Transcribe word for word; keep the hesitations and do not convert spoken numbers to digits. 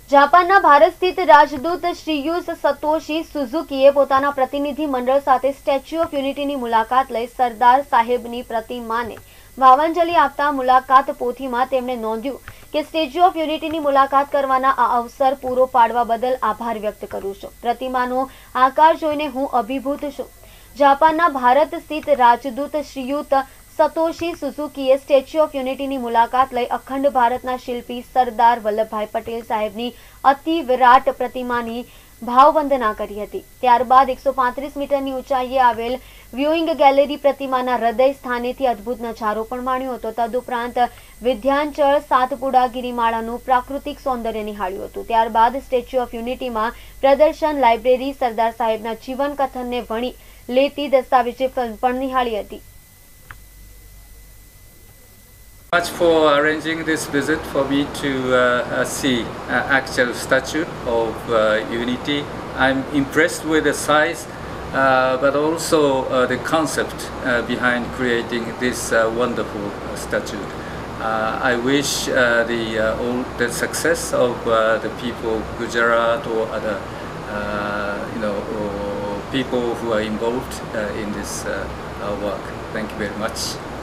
જાપાનના ભારત સ્થિત રાજદૂત શ્રીયુત સતોશી સુઝુકીએ પોતાના પ્રતિનિધિ મંડળ સાથે સ્ટેચ્યુ ઓફ યુનિટીની મુલાકાત લઈ સરદાર સાહેબની પ્રતિમાને ભાવાંજલિ આપતા મુલાકાત પોથીમાં તેમણે નોંધ્યું કે સ્ટેચ્યુ ઓફ યુનિટીની મુલાકાત કરવાના આ અવસર પૂરો પાડવા બદલ આભાર વ્યક્ત કરું છું. પ્રતિમાનો આકાર જોઈને હું અભિભૂત છું. જાપાનના ભારત સ્થિત રાજદૂત શ્રીયુત સતોશી સુઝુકીએ સ્ટેચ્યુ ઓફ યુનિટીની મુલાકાત લઈ અખંડ ભારતના શિલ્પી સરદાર વલ્લભભાઈ પટેલ સાહેબની અતિ વિરાટ પ્રતિમાની ભાવવંદના કરી હતી. ત્યારબાદ એકસો પાંત્રીસ મીટરની ઊંચાઈએ આવેલ વ્યુઇંગ ગેલેરી પ્રતિમાના હૃદય સ્થાનેથી અદ્ભુત નજારો પણ માણ્યો હતો. તદુપરાંત વિધ્યાંચળ સાતપુડા ગિરિમાળાનું પ્રાકૃતિક સૌંદર્ય નિહાળ્યું હતું. ત્યારબાદ સ્ટેચ્યુ ઓફ યુનિટીમાં પ્રદર્શન લાઇબ્રેરી, સરદાર સાહેબના જીવન કથનને વણી લેતી દસ્તાવેજી ફિલ્મ પણ નિહાળી હતી. Much for arranging this visit for me to uh, uh, see uh, actual statue of uh, unity. I'm impressed with the size, uh, but also uh, the concept uh, behind creating this uh, wonderful uh, statue. Uh, I wish uh, the uh, all the success of uh, the people of Gujarat or other uh, you know or people who are involved uh, in this uh, uh, work. Thank you very much.